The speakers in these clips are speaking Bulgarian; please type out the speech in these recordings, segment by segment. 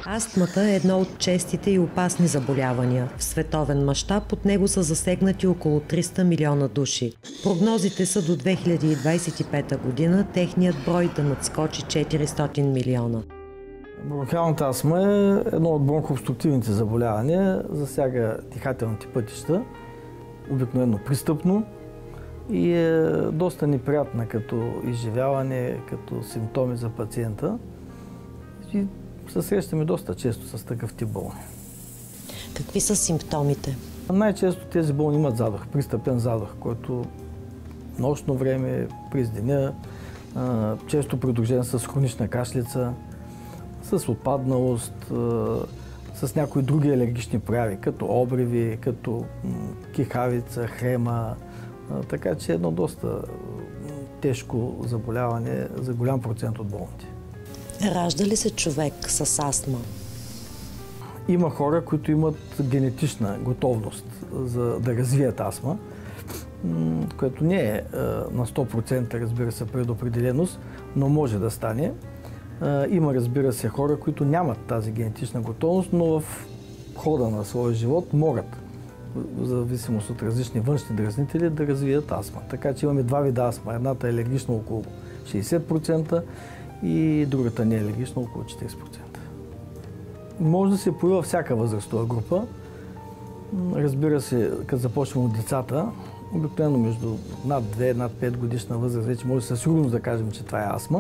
Астмата е едно от честите и опасни заболявания. В световен мащаб от него са засегнати около 300 милиона души. Прогнозите са до 2025 година техният брой да надскочи 400 милиона. Бронхиалната астма е едно от бронхообструктивните заболявания, засяга дихателните пътища, обикновено пристъпно и е доста неприятна като изживяване, като симптоми за пациента. И се срещаме доста често с такъв тип болни. Какви са симптомите? Най-често тези болни имат задух, пристъпен задух, който нощно време, през деня, често придружен с хронична кашлица, с отпадналост, с някои други алергични прояви, като обриви, като кихавица, хрема. Така че едно доста тежко заболяване за голям процент от болните. Ражда ли се човек с астма? Има хора, които имат генетична готовност за да развият астма, което не е на 100%, разбира се, предопределеност, но може да стане. Има, разбира се, хора, които нямат тази генетична готовност, но в хода на своя живот могат, в зависимост от различни външни дразнители, да развият астма. Така че имаме два вида астма. Едната е алергична около 60% и другата не е алергична около 40%. Може да се появи във всяка възрастова група. Разбира се, като започнем от децата, обикновено между над 2, над 5 годишна възраст, вече може със сигурност да кажем, че това е астма.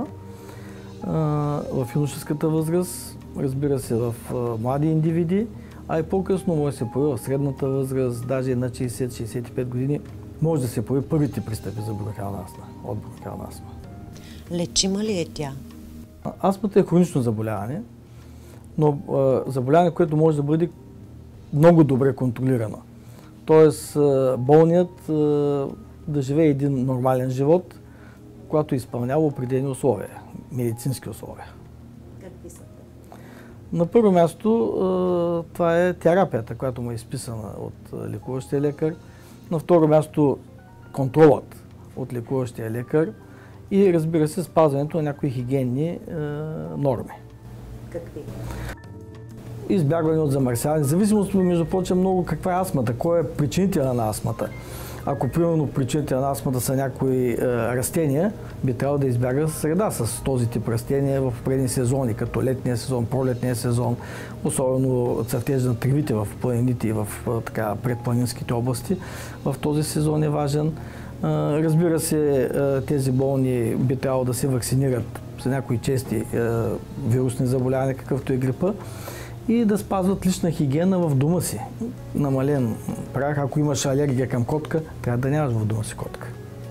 В юношеската възраст, разбира се, в млади индивиди, а и по-късно може да се появи в средната възраст, даже на 60-65 години, може да се появи първите пристъпи за бронхиална астма, от бронхиална астма. Лечима ли е тя? Астмата е хронично заболяване, но заболяване, което може да бъде много добре контролирано. Тоест болният да живее един нормален живот, когато изпълнява определени условия, медицински условия. Какви са те? На първо място това е терапията, която му е изписана от лекуващия лекар. На второ място контролът от лекуващия лекар и, разбира се, спазването на някои хигиенни норми. Какви? Избягване от замърсяване. Зависимост, между прочим, много каква е астмата, кой е причинител на астмата. Ако, примерно, причинител на астмата са някои растения, би трябвало да избяга среда с този тип растения в предни сезони, като летния сезон, пролетния сезон, особено цъфтежа на тревите в планините и в предпланинските области. В този сезон е важен. Разбира се, тези болни би трябвало да се вакцинират за някои чести вирусни заболявания, какъвто е грипа, и да спазват лична хигиена в дома си. Намален прах, ако имаш алергия към котка, трябва да нямаш в дома си котка.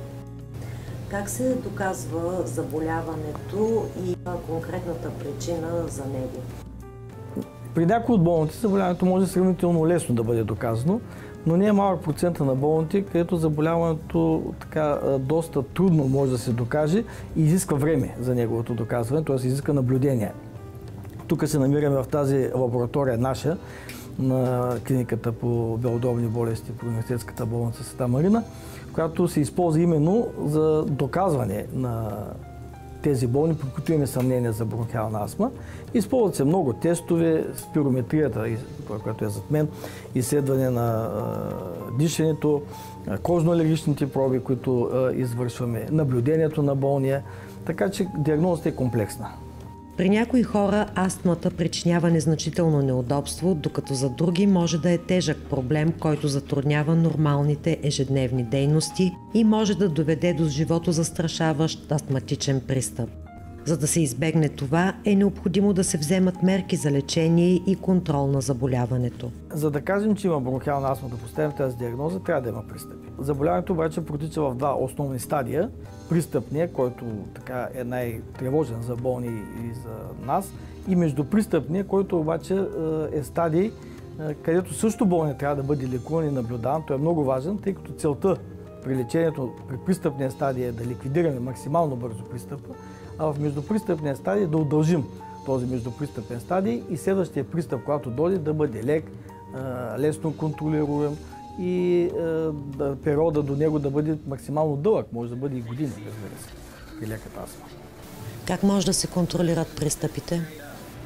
Как се доказва заболяването и конкретната причина за него? При някои от болните заболяването може сравнително лесно да бъде доказано, но не е малък процента на болните, където заболяването доста трудно може да се докаже и изисква време за неговото доказване, т.е. изисква наблюдение. Тук се намираме в тази лаборатория наша, на клиниката по белодробни болести по университетската болница Света Марина, която се използва именно за доказване на тези болни, при които имаме съмнение за бронхиална астма. Използват се много тестове, спирометрията, която е зад мен, изследване на дишането, кожно-алергичните проби, които извършваме, наблюдението на болния, така че диагнозата е комплексна. При някои хора астмата причинява незначително неудобство, докато за други може да е тежък проблем, който затруднява нормалните ежедневни дейности и може да доведе до животозастрашаващ астматичен пристъп. За да се избегне това, е необходимо да се вземат мерки за лечение и контрол на заболяването. За да кажем, че има бронхиална астма, да поставим тази диагноза, трябва да има пристъпи. Заболяването обаче протича в два основни стадия. Пристъпния, който е най-тревожен за болни и за нас, и междупристъпния, който обаче е стадий, където също болният трябва да бъде лекуван и наблюдан. Той е много важен, тъй като целта при лечението при пристъпния стадий е да ликвидираме максимално бързо пристъпа, а в междупристъпния стадий да удължим този междупристъпен стадий и следващия пристъп, когато дойде, да бъде лек, лесно контролируем и периода до него да бъде максимално дълъг, може да бъде и години, разбира се, при леката астма. Как може да се контролират пристъпите?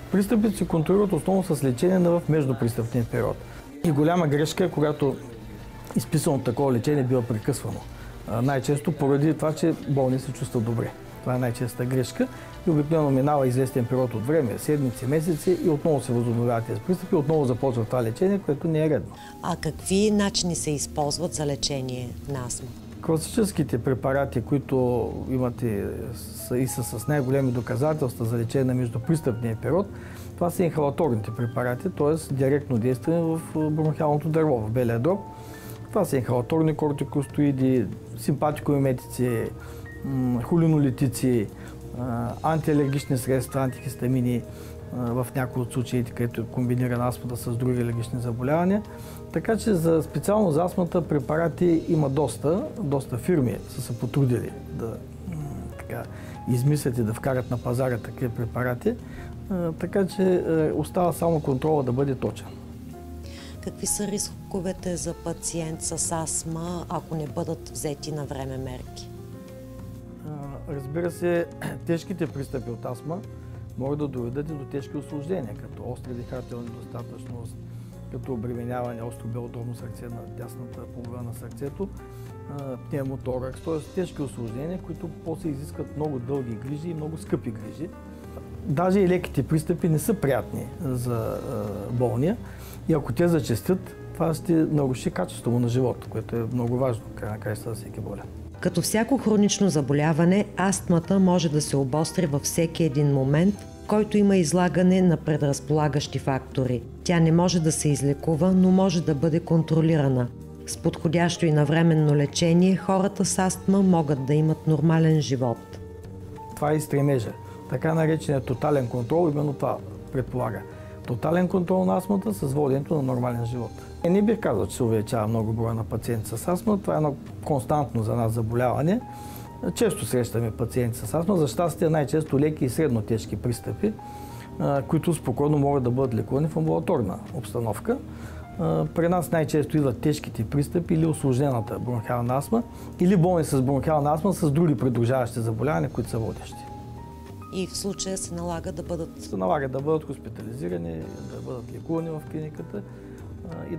Пристъпите се контролират основно с лечение в междупристъпния период. И голяма грешка е, когато изписано такова лечение бива прекъсвано. Най-често поради това, че болни се чувстват добре. Това е най-честа грешка и обикновено минава известен период от време, седмици, месеци и отново се възобновяват тези пристъпи, отново започва това лечение, което не е редно. А какви начини се използват за лечение на астма? Класическите препарати, които имате и са с най-големи доказателства за лечение на междупристъпния период, това са инхалаторните препарати, т.е. директно действане в бронхиалното дърво, в белия дроб. Това са инхалаторни кортикостероиди, симпатикомиметици, холинолитици, антиалергични средства, антихистамини, в някои от случаите, където е комбинирана астмата с други алергични заболявания. Така че специално за астмата препарати има доста фирми са се потрудили да измислят и да вкарат на пазара такива препарати. Така че остава само контрола да бъде точен. Какви са рисковете за пациент с астма, ако не бъдат взети на време мерки? Разбира се, тежките пристъпи от астма могат да доведат и до тежки усложнения, като остра дихателна недостатъчност, като обременяване, остро белодробно сърце на дясната половина на сърцето, пневмоторакс, т.е. тежки усложнения, които после изискват много дълги грижи и много скъпи грижи. Даже и леките пристъпи не са приятни за болния и ако те зачестят, това ще наруши качеството му на живота, което е много важно, край на краищата за всеки болен. Като всяко хронично заболяване, астмата може да се обостри във всеки един момент, който има излагане на предразполагащи фактори. Тя не може да се излекува, но може да бъде контролирана. С подходящо и навременно лечение, хората с астма могат да имат нормален живот. Това е и стремежа. Така нареченият тотален контрол, именно това предполага. Тотален контрол на астмата с воденето на нормален живот. Не бих казал, че се увеличава много броя на пациенти с астма. Това е едно константно за нас заболяване. Често срещаме пациенти с астма. За щастие най-често леки и средно тежки пристъпи, които спокойно могат да бъдат лекувани в амбулаторна обстановка. При нас най-често идват тежките пристъпи или усложнената бронхиална астма, или болни с бронхиална астма с други придружаващи заболявания, които са водещи. И в случая се налага да бъдат... Се налага да бъдат хоспитализирани, да бъдат лекувани в клиниката и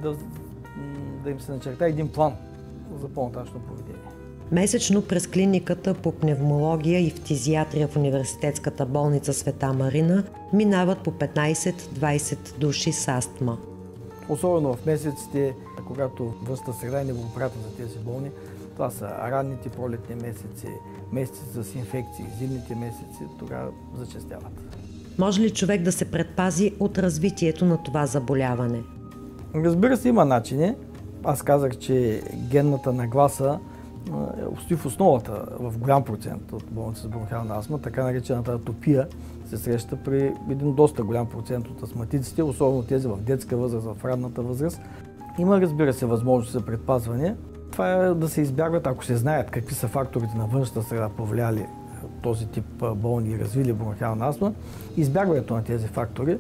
да им се начерта един план за по-нататъшно поведение. Месечно през клиниката по пневмология и фтизиатрия в Университетската болница Света Марина минават по 15-20 души с астма. Особено в месеците, когато външната среда е неблагоприятна за тези болни. Това са ранните пролетни месеци, месеци с инфекции, зимните месеци, тогава зачестяват. Може ли човек да се предпази от развитието на това заболяване? Разбира се, има начини. Аз казах, че генната нагласа стои в основата в голям процент от болници с бронхиална астма. Така наречената атопия се среща при един доста голям процент от астматиците, особено тези в детска възраст, в ранната възраст. Има, разбира се, възможност за предпазване. Това е да се избягват, ако се знаят какви са факторите на външната среда, повлияли този тип болни и развили бронхиална астма, избягването на тези фактори.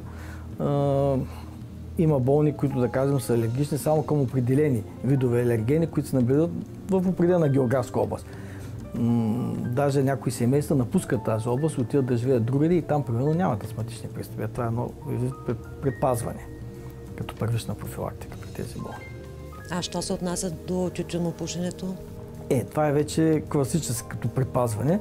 Има болни, които, да кажем, са алергични само към определени видове алергени, които се наблюдат в определена географска област. Даже някои семейства напускат тази област, отиват да живеят другаде и там, примерно, нямат астматични пристъпи. Това е едно предпазване, като първична профилактика при тези болни. А що се отнася до тютюнопушенето? Това е вече класическото предпазване.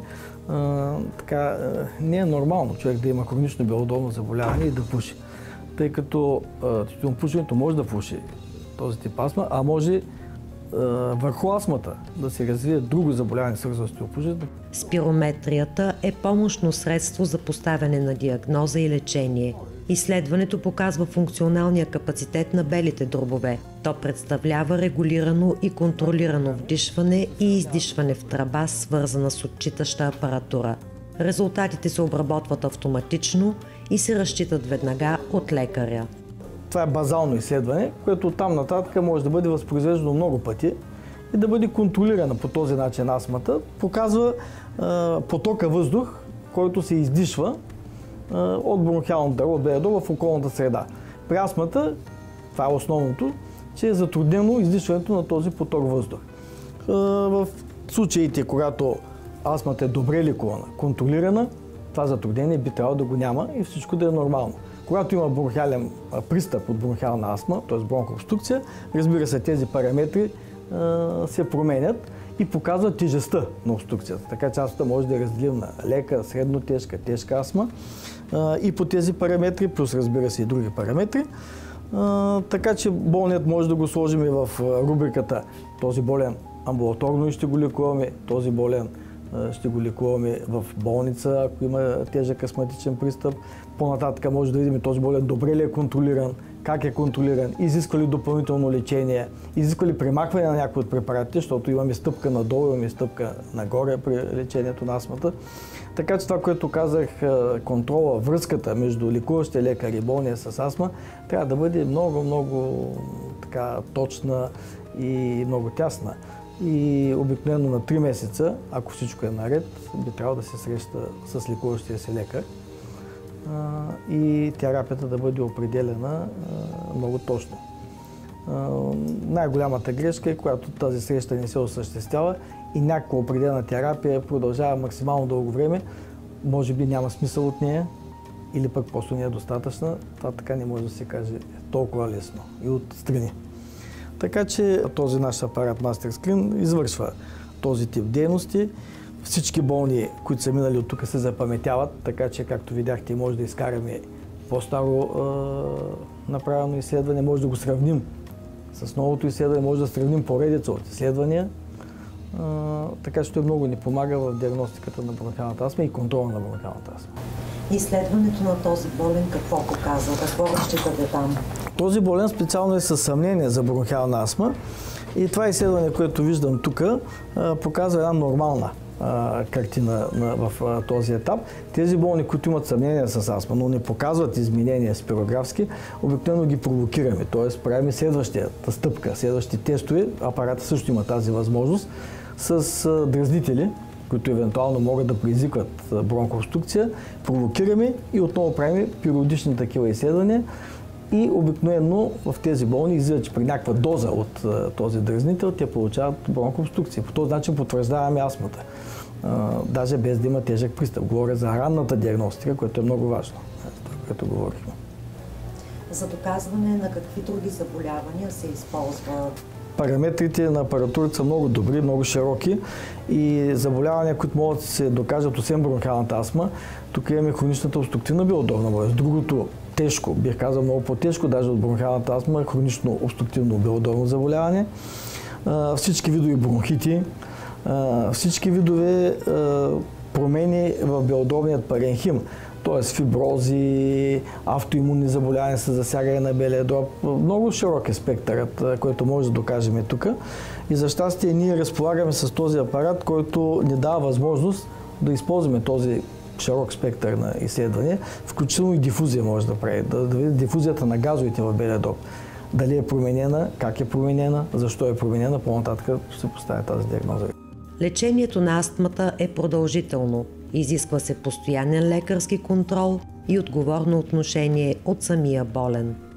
Не е нормално човек да има хронично белодробно заболяване и да пуши. Тъй като тютюнопушенето може да пуши този тип астма, а може върху астмата да се развие друго заболяване, свързано с тютюнопушенето. Спирометрията е помощно средство за поставяне на диагноза и лечение. Изследването показва функционалния капацитет на белите дробове. То представлява регулирано и контролирано вдишване и издишване в тръба, свързана с отчитаща апаратура. Резултатите се обработват автоматично и се разчитат веднага от лекаря. Това е базално изследване, което оттам нататък може да бъде възпроизвеждано много пъти и да бъде контролирана по този начин астмата. Показва потока въздух, който се издишва от бронхиалното дърво, от белия дроб в околната среда. При астмата, това е основното, че е затруднено издишването на този поток въздух. В случаите, когато астмата е добре лекувана, контролирана, това затруднение би трябвало да го няма и всичко да е нормално. Когато има бронхиален пристъп от бронхиална астма, т.е. бронхообструкция, разбира се, тези параметри се променят и показват тежестта на обструкцията. Така че астмата може да я разделим на лека, средно тежка, тежка астма и по тези параметри, плюс разбира се и други параметри. Така че болният може да го сложим и в рубриката този болен амбулаторно и ще го лекуваме, този болен ще го лекуваме в болница, ако има тежък астматичен пристъп. По-нататък може да видим този болен добре ли е контролиран, как е контролиран, изисква ли допълнително лечение, изисква ли премахване на някои от препаратите, защото имаме стъпка надолу, имаме стъпка нагоре при лечението на астмата. Така че това, което казах, контрола, връзката между лекуващия лекар и болния с астма, трябва да бъде много така точна и много тясна. И обикновено на 3 месеца, ако всичко е наред, би трябвало да се среща с лекуващия си лекар и терапията да бъде определена много точно. Най-голямата грешка е, когато тази среща не се осъществява и някаква определена терапия продължава максимално дълго време, може би няма смисъл от нея или пък просто не е достатъчна. Това така не може да се каже толкова лесно и отстрани. Така че този наш апарат MasterScreen извършва този тип дейности. Всички болни, които са минали от тук, се запаметяват, така че, както видяхте, може да изкараме по-старо направено изследване, може да го сравним с новото изследване, може да сравним поредица от изследвания, така че той много ни помага в диагностиката на бронхиалната астма и контрола на бронхиалната астма. Изследването на този болен какво показва? Какво разчитате там? Този болен специално е със съмнение за бронхиална астма и това изследване, което виждам тук, показва една нормална картина в този етап. Тези болни, които имат съмнение с астма, но не показват изменения спирографски, обикновено ги провокираме, т.е. правим следващата стъпка, следващите тестове. Апарата също има тази възможност с дразнители, които евентуално могат да предизвикват бронхообструкция, провокираме и отново правим периодични такива изследвания. И обикновено в тези болни излиза, че при някаква доза от този дразнител те получават бронхообструкция. По този начин потвърждаваме астмата, даже без да има тежък пристъп. Говоря за ранната диагностика, което е много важно, което говорихме. За доказване на какви други заболявания се използва? Параметрите на апаратурата са много добри, много широки и заболявания, които могат да се докажат освен бронхиалната астма, тук имаме хроничната обструктивна белодробна болест. Другото тежко, бих казал много по-тежко, даже от бронхиалната астма, хронично обструктивно белодробно заболяване. Всички видове бронхити, всички видове промени в белодробният паренхим, т.е. фибрози, автоимунни заболявания с засягане на белия дроб. Много широк е спектърът, който може да докажем тук. И за щастие ние разполагаме с този апарат, който ни дава възможност да използваме този широк спектър на изследване, включително и дифузия може да прави, да види дифузията на газовете в белия дроб. Дали е променена, как е променена, защо е променена, по-нататък се поставя тази диагноза. Лечението на астмата е продължително. Изисква се постоянен лекарски контрол и отговорно отношение от самия болен.